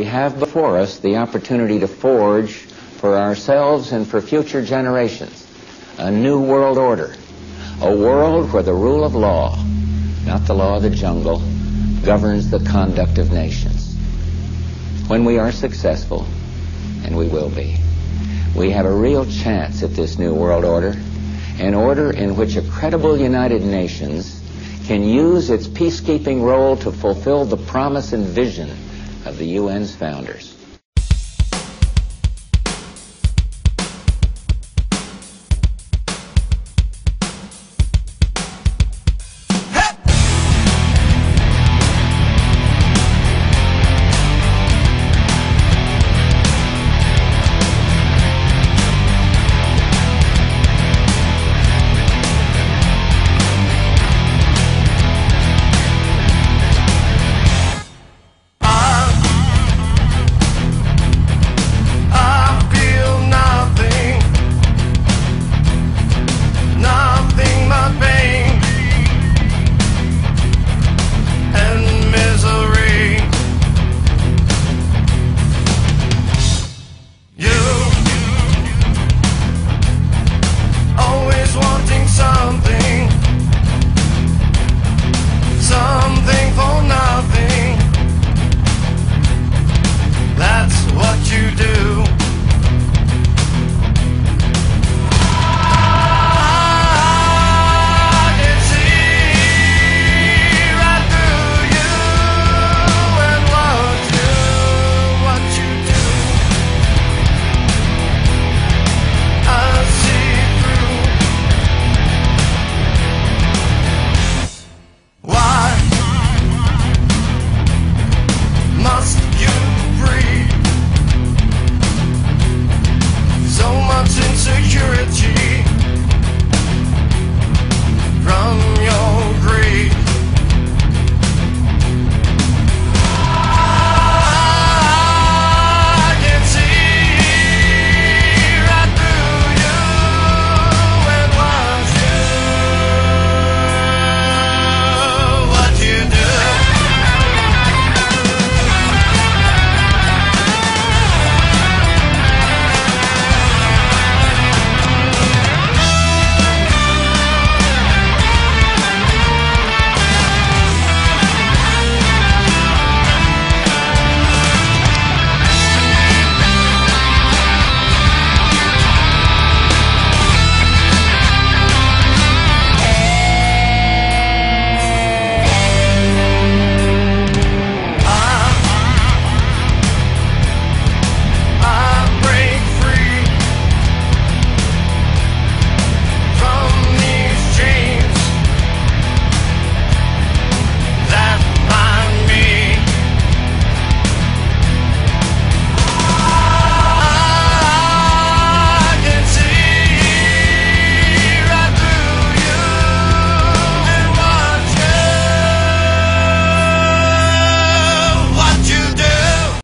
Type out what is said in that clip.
we have before us the opportunity to forge for ourselves and for future generations a new world order, a world where the rule of law, not the law of the jungle, governs the conduct of nations. When we are successful, and we will be, we have a real chance at this new world order, an order in which a credible United Nations can use its peacekeeping role to fulfill the promise and vision of the UN's founders.